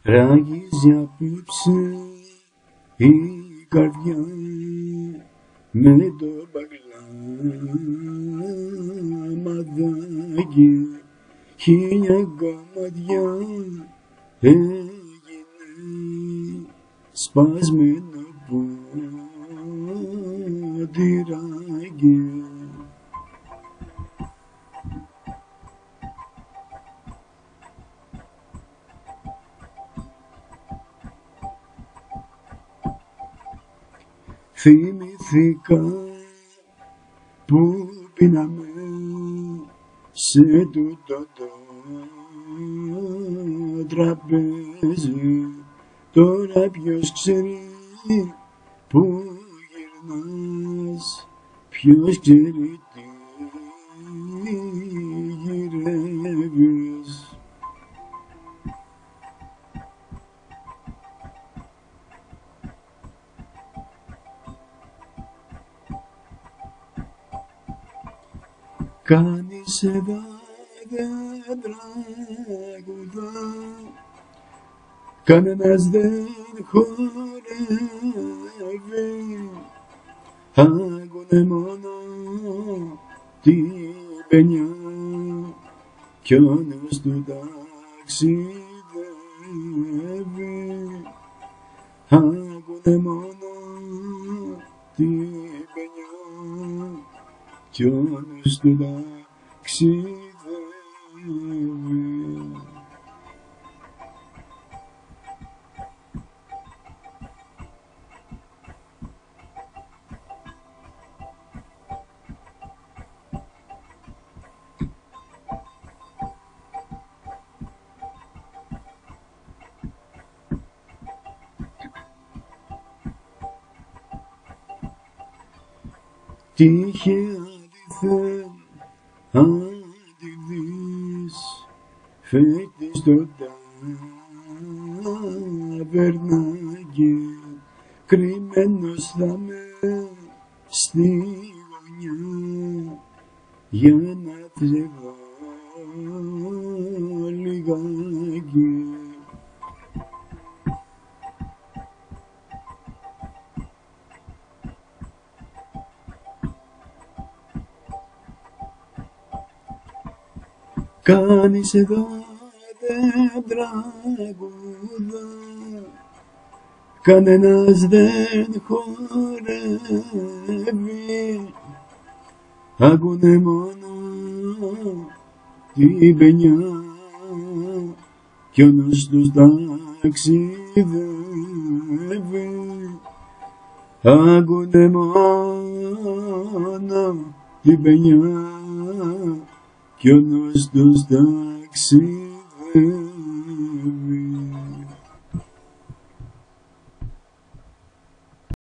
Ράγιζε απόψε η καρδιά με το μπαγλαμαδάκι, χίλια κομμάτια έγινε σπασμένο ποτηράκι. Θυμηθήκα που πίναμε σε τούτο το τραπέζι. Τώρα ποιος ξέρει που γυρνάς, ποιος ξέρει τι γυρεύεις. Κανείς εδώ δεν τραγουδά, κανένας δεν χορεύει, ακούνε μόνο την παινιά κι ο νους του ταξιδεύει. Ακούνε μόνο την παινιά κι ο νους του ταξιδεύει. Τύχε αντιθέν αντιδείς, φέγγει στο ταβερνάκι, κρυμμένος θα με στη γωνιά για να θρεβώ λιγάκι. Κανείς εδώ δεν τραγουδά, κανένας δεν χορεύει, ακούνε μόνο την παινιά κι ο νους τους ταξιδεύει. Ακούνε μόνο την παινιά κι ο νους τους ταξιδεύει.